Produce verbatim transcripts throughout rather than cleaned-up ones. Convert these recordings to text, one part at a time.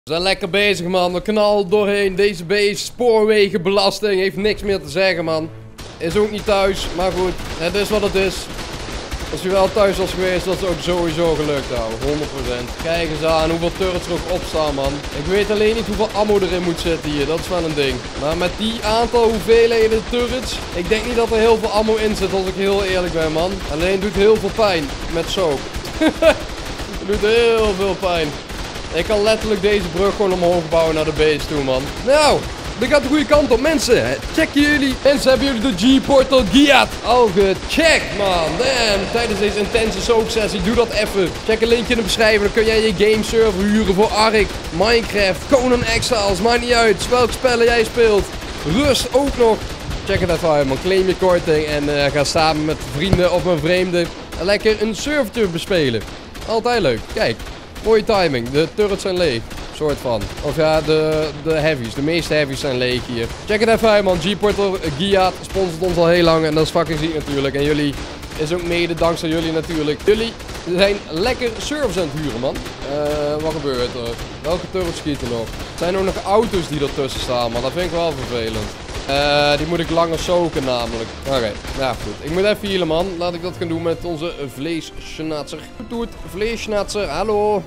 We zijn lekker bezig, man. We knallen doorheen. Deze beest, spoorwegenbelasting, heeft niks meer te zeggen, man. Is ook niet thuis, maar goed. Het is wat het is. Als hij wel thuis was geweest, was het ook sowieso gelukt, nou. honderd procent. Kijk eens aan hoeveel turrets er ook op staan, man. Ik weet alleen niet hoeveel ammo erin moet zitten hier. Dat is wel een ding. Maar met die aantal hoeveelheden turrets, ik denk niet dat er heel veel ammo in zit, als ik heel eerlijk ben, man. Alleen doet heel veel pijn. Met soap. Het doet heel veel pijn. Ik kan letterlijk deze brug gewoon omhoog bouwen naar de base toe, man. Nou, dit gaat de goede kant op. Mensen, checken jullie. Mensen, hebben jullie de G-Portal Giat al gecheckt, man? Damn, tijdens deze intense soap sessie, doe dat even. Check een linkje in de beschrijving. Dan kun jij je game server huren voor Ark, Minecraft, Conan Exiles. Maakt niet uit welke spellen jij speelt. Rust ook nog. Check het even uit, man. Claim je korting en uh, ga samen met vrienden of een vreemde lekker een servertje bespelen. Altijd leuk. Kijk. Mooie timing. De turrets zijn leeg. Soort van. Of ja, de, de heavies. De meeste heavies zijn leeg hier. Check het even uit, man. G-Portal Giat sponsort ons al heel lang. En dat is fucking ziek natuurlijk. En jullie is ook mede dankzij jullie natuurlijk. Jullie zijn lekker servers aan het huren, man. Uh, wat gebeurt er? Welke turrets schieten nog? Er zijn ook nog auto's die ertussen staan, maar dat vind ik wel vervelend. Uh, die moet ik langer soken namelijk. Oké, okay. Nou goed. Ik moet even healen, man. Laat ik dat gaan doen met onze vleesschnatser. Doe het, vleesschnatser. Hallo.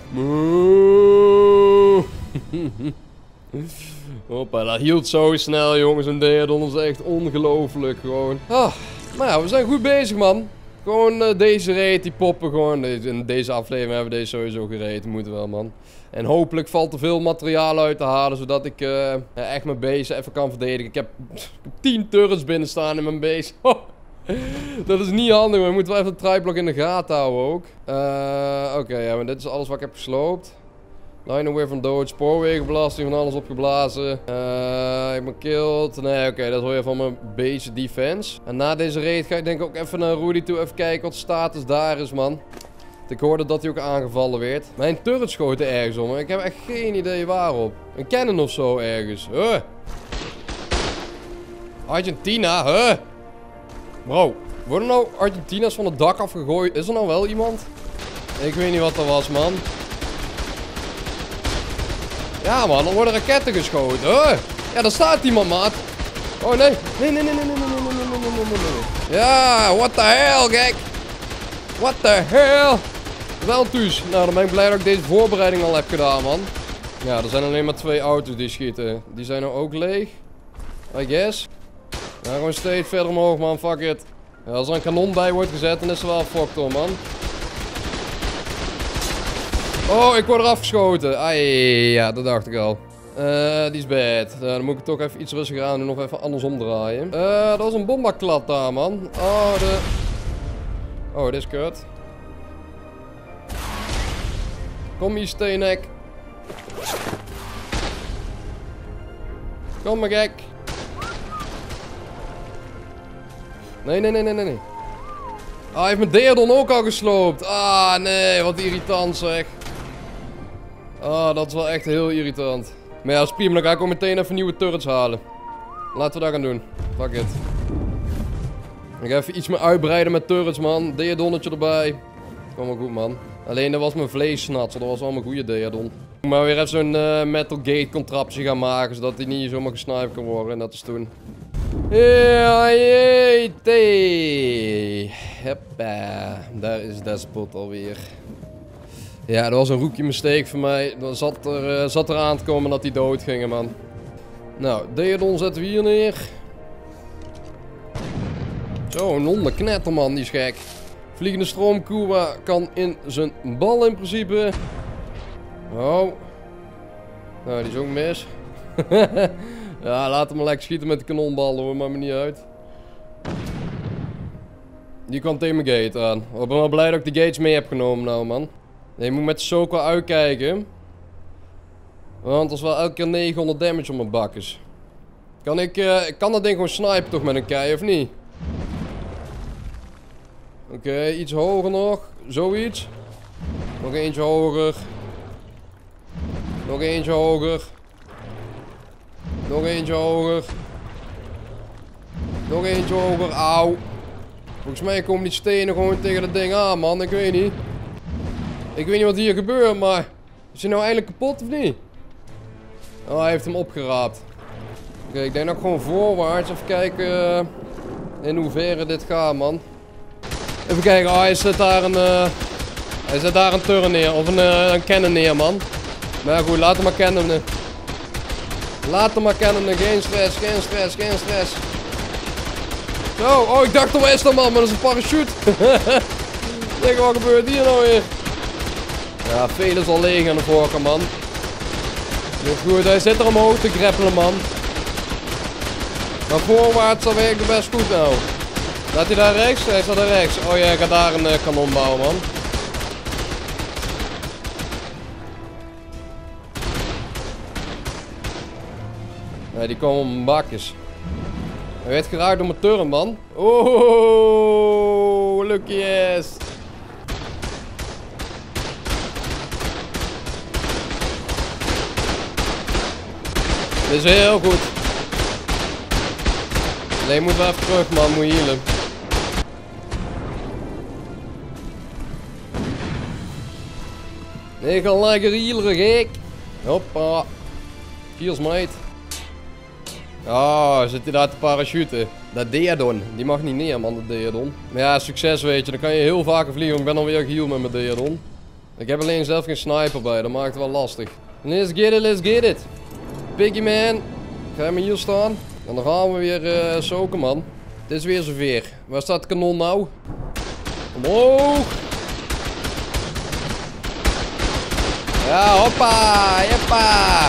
Hoppa, dat hield zo snel, jongens. En Deadon is echt ongelooflijk gewoon. Ah, maar ja, we zijn goed bezig, man. Gewoon uh, deze raid, die poppen gewoon. Deze, in deze aflevering hebben we deze sowieso gereden. Moet wel, man. En hopelijk valt er veel materiaal uit te halen, zodat ik uh, echt mijn base even kan verdedigen. Ik heb tien turrets binnen staan in mijn base. Dat is niet handig, maar ik moet wel even de triplock in de gaten houden ook. Uh, Oké, okay, ja, maar dit is alles wat ik heb gesloopt. Line away van dood, spoorwegenbelasting, van alles opgeblazen. Uh, ik ben killed. Nee, oké, okay, dat hoor je van mijn base defense. En na deze raid ga ik denk ik ook even naar Rudy toe, even kijken wat de status daar is, man. Ik hoorde dat hij ook aangevallen werd. Mijn turret schoten ergens om. Ik heb echt geen idee waarop. Een cannon of zo ergens. Huh? Argentina, huh? Bro, worden nou Argentina's van het dak afgegooid? Is er nou wel iemand? Ik weet niet wat er was, man. Ja, man, er worden raketten geschoten. Huh? Ja, daar staat iemand, maat. Oh, nee. Nee, nee, nee, nee, nee, nee, nee, nee, nee, nee, nee, nee. Ja, what the hell, gek. What the hell? Wel thuis. Nou, dan ben ik blij dat ik deze voorbereiding al heb gedaan, man. Ja, er zijn alleen maar twee auto's die schieten. Die zijn nou ook leeg. I guess. Ja, gewoon steeds verder omhoog, man. Fuck it. Ja, als er een kanon bij wordt gezet, dan is er wel fucked hoor, man. Oh, ik word eraf geschoten. Ai, ja, dat dacht ik al. Uh, die is bad. Uh, dan moet ik toch even iets rustiger aan doen. Nog even andersom draaien. Uh, dat was een bombaklad daar, man. Oh, de... Oh, dit is kut. Kom hier, steenek. Kom maar, gek. Nee, nee, nee, nee, nee. Ah, hij heeft mijn Deadon ook al gesloopt. Ah, nee, wat irritant zeg. Ah, dat is wel echt heel irritant. Maar ja, dat is prima. Dan ga ik ook meteen even nieuwe turrets halen. Laten we dat gaan doen. Fuck it. Ik ga even iets meer uitbreiden met turrets, man. Deadonnetje erbij. Kom maar goed, man. Alleen dat was mijn vleessnatser. Dat was allemaal goede Deadon. Maar weer even zo'n uh, metal gate contraptie gaan maken. Zodat hij niet zomaar gesniped kan worden. En dat is toen. Ja, jeetje. Hoppa. Daar is Despot alweer. Ja, dat was een rookie mistake voor mij. Dat zat er, uh, zat er aan te komen dat hij dood ging, man. Nou, Deadon zetten we hier neer. Zo, een hondenknetter, man. Die is gek. Vliegende stroomkoe kan in zijn bal in principe. Oh. Nou, die is ook mis. Ja, laat hem maar lekker schieten met de kanonballen hoor, maakt me niet uit. Die kwam tegen mijn gate aan. Ik ben wel blij dat ik de gates mee heb genomen nou, man. Nee, je moet met de soak wel uitkijken. Want dat is wel elke keer negenhonderd damage op mijn bakkes. Kan ik, uh, kan dat ding gewoon snipen toch met een kei of niet? Oké, okay, iets hoger nog. Zoiets. Nog eentje hoger. Nog eentje hoger. Nog eentje hoger. Nog eentje hoger. Auw. Volgens mij komen die stenen gewoon tegen dat ding aan, man. Ik weet niet. Ik weet niet wat hier gebeurt, maar... Is hij nou eindelijk kapot of niet? Oh, hij heeft hem opgeraapt. Oké, okay, ik denk dat ik gewoon voorwaarts. Even kijken uh, in hoeverre dit gaat, man. Even kijken. Oh, hij zet daar een... Uh, hij zet daar een turret neer. Of een, uh, een cannon neer, man. Maar goed, laat hem maar cannonnen. Laat hem maar cannonnen. Geen stress, geen stress, geen stress. Zo, oh, ik dacht al is dat, man. Maar dat is een parachute. Kijk, wat gebeurt hier nou weer? Ja, veel is al leeg aan de voorkant, man. Dus goed, hij zit er omhoog te grappelen, man. Maar voorwaarts, dat werkt best goed nou. Laat hij daar rechts? Hij staat daar rechts. Oh ja, hij gaat daar een uh, kanon bouwen, man. Nee, die komen op mijn bakjes. Hij werd geraakt door mijn turret, man. Oh, lucky ass. Dit is heel goed. Nee, je moet wel even terug, man. Moet je healen. Nee, ik ga lekker healen, gek. Hoppa. Cheers, mate. Oh, zit hij daar te parachuten? Dat Deadon. Die mag niet neer, man, de Deadon. Maar ja, succes, weet je. Dan kan je heel vaker vliegen. Ik ben alweer geheeld met mijn Deadon. Ik heb alleen zelf geen sniper bij. Dat maakt het wel lastig. Let's get it, let's get it. Piggy man. Ga je maar hier staan. En dan gaan we weer uh, soken, man. Het is weer zover. Waar staat het kanon nou? Omhoog. Ja, hoppa. Jeppa.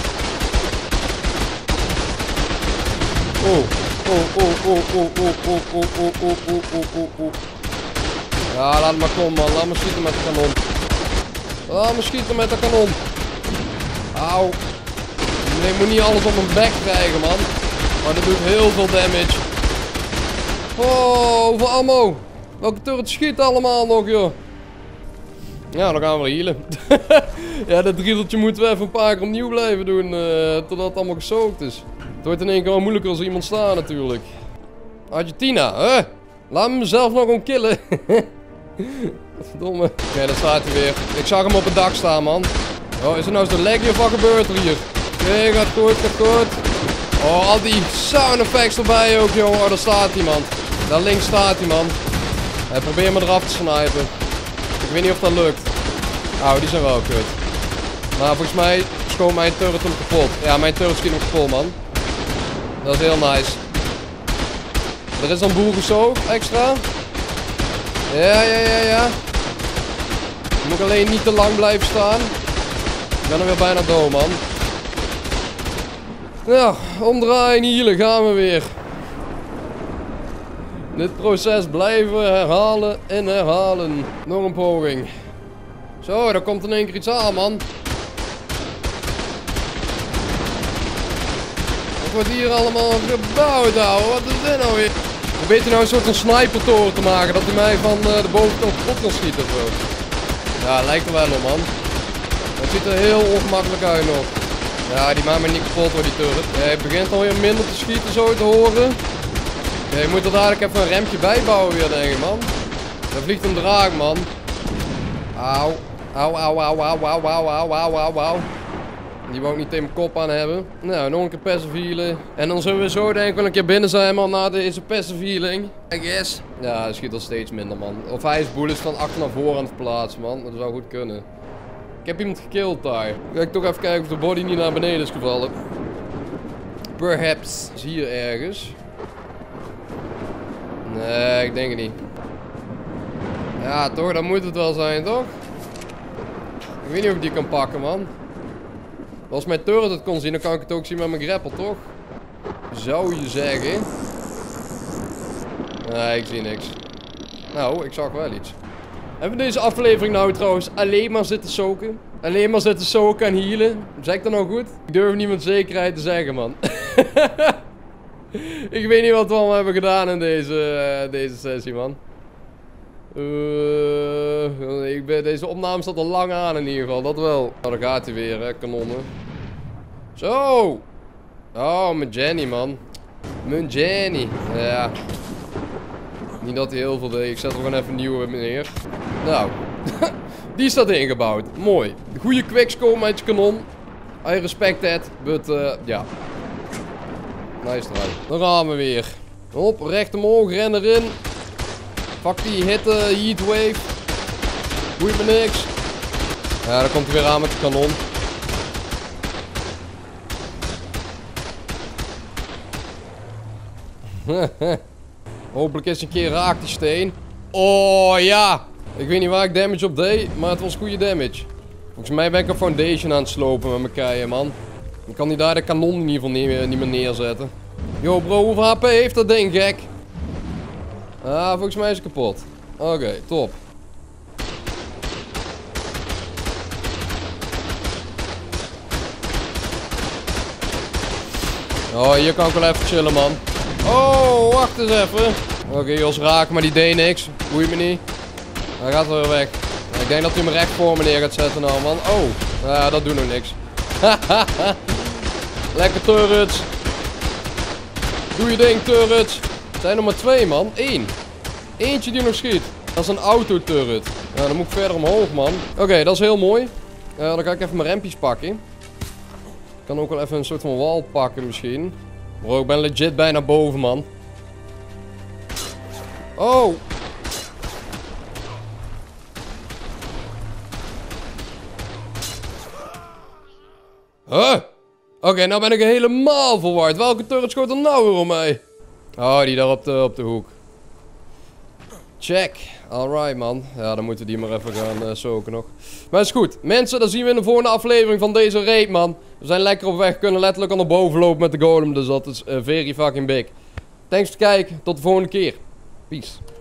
Oh. Oh, oh, oh, oh, oh, oh, oh, oh, oh, oh, oh, oh, oh. Ja, laat maar komen, man. Laat me schieten met de kanon. Laat me schieten met de kanon. Auw. Nee, ik moet niet alles op mijn bek krijgen, man. Maar dat doet heel veel damage. Oh, hoeveel ammo. Welke turret schiet allemaal nog, joh. Ja, dan gaan we healen. Ja, dat riedeltje moeten we even een paar keer opnieuw blijven doen. Uh, totdat het allemaal gesookt is. Het wordt in één keer wel moeilijker als iemand staat, natuurlijk. Argentina, hè? Laat me mezelf nog gewoon killen. Verdomme. Oké, okay, daar staat hij weer. Ik zag hem op het dak staan, man. Oh, is er nou zo'n lagje of wat gebeurt er hier? Oké, okay, gaat goed, gaat goed. Oh, al die sound effects erbij ook, jongen. Oh, daar staat iemand. Daar links staat iemand. Hey, probeer me eraf te snipen. Ik weet niet of dat lukt. Oh, die zijn wel kut. Maar volgens mij schoot mijn turret hem kapot. Ja, mijn turret schiet hem kapot, man. Dat is heel nice. Er is een boel gezoogd, extra. Ja, ja, ja, ja. Ik moet alleen niet te lang blijven staan. Ik ben er weer bijna dood, man. Ja, omdraaien, healen, gaan we weer. Dit proces blijven herhalen en herhalen. Nog een poging. Zo, daar komt in één keer iets aan, man. Wat wordt hier allemaal gebouwd, ouwe? Wat is dit nou weer? Probeert hij nou een soort van snipertoren te maken, dat hij mij van uh, de bovenkant kapot kan schieten of zo? Ja, lijkt er wel op, man. Het ziet er heel ongemakkelijk uit nog. Ja, die maakt me niet kapot door die turret. Ja, hij begint alweer minder te schieten, zo te horen. Ja, je moet er dadelijk even een rempje bijbouwen weer, denk ik, man. Daar vliegt een draak, man. Auw. Auw, auw, auw, auw, auw, auw, auw, auw, auw, auw. Die wou ik niet tegen mijn kop aan hebben. Nou, nog een keer passive healen. En dan zullen we zo denk ik wel een keer binnen zijn, man, na deze passive healing. I guess. Ja, hij schiet al steeds minder, man. Of hij is bullets van achter naar voren aan het plaatsen, man. Dat zou goed kunnen. Ik heb iemand gekilld daar. Ga ik toch even kijken of de body niet naar beneden is gevallen. Perhaps. Is hier ergens. Nee, ik denk het niet. Ja, toch? Dan moet het wel zijn, toch? Ik weet niet of ik die kan pakken, man. Als mijn turret het kon zien, dan kan ik het ook zien met mijn grapple, toch? Zou je zeggen. Nee, ik zie niks. Nou, ik zag wel iets. Hebben we deze aflevering nou trouwens alleen maar zitten soken? Alleen maar zitten soken en healen? Zeg ik dat nou goed? Ik durf niet met zekerheid te zeggen, man. Ik weet niet wat we allemaal hebben gedaan in deze, uh, deze sessie, man. Uh, ik ben, deze opname staat al lang aan in ieder geval, dat wel. Nou, daar gaat hij weer, hè, kanonnen. Zo! Oh, mijn Jenny, man. Mijn Jenny. Ja. Niet dat hij heel veel deed, ik zet er gewoon even een nieuwe neer. Nou, die staat ingebouwd. Mooi. Goede quickscope met je kanon. I respect that. But, uh, ja. Nice try. Dan gaan we weer. Hop, recht omhoog, ren erin. Fuck die hitte, heatwave. Boeit me niks. Ja, dan komt hij weer aan met de kanon. Hopelijk is een keer raak die steen. Oh ja. Ik weet niet waar ik damage op deed, maar het was goede damage. Volgens mij ben ik een foundation aan het slopen met mijn keien, man. Ik kan die daar de kanon in ieder geval niet meer, niet meer neerzetten. Yo bro, hoeveel H P heeft dat ding, gek? Ah, volgens mij is het kapot. Oké, okay, top. Oh, hier kan ik wel even chillen, man. Oh, wacht eens even. Oké, okay, Jos, raak, maar die deed niks. Boeit me niet. Hij gaat weer weg. Ik denk dat hij me recht voor me neer gaat zetten nou, man. Oh, ja, dat doet nog niks. Lekker turrets. Doe je ding, turrets. Er zijn er maar twee, man. Eén. Eentje die nog schiet. Dat is een auto-turret. Ja, dan moet ik verder omhoog, man. Oké, okay, dat is heel mooi. Uh, dan ga ik even mijn rempjes pakken. Ik kan ook wel even een soort van wall pakken, misschien. Bro, ik ben legit bijna boven, man. Oh. Huh? Oké, okay, nou ben ik helemaal verward. Welke turret schoot er nou weer om mij? Oh, die daar op de, op de hoek. Check. Alright, man. Ja, dan moeten we die maar even gaan uh, soken nog. Maar is goed. Mensen, dan zien we in de volgende aflevering van deze raid, man. We zijn lekker op weg. Kunnen letterlijk al naar boven lopen met de golem. Dus dat is uh, very fucking big. Thanks voor het kijken. Tot de volgende keer. Peace.